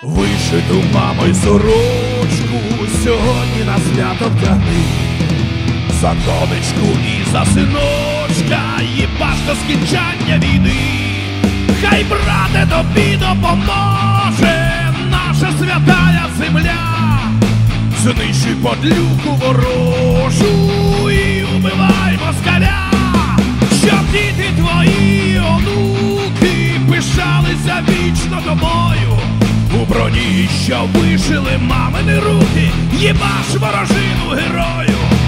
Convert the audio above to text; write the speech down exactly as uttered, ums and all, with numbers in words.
Вишиту мамою сорочку сьогодні на свято вдягни. За донечку і за синочка, їбаш до скінчання війни. Хай, брате, тобі допоможе наша святая земля. Знищуй подлюку ворожу і убивай москаля. Щоб діти твої, онуки, пишалися вічно тобою. У броні, що вишили мамини руки, їбаш ворожину герою.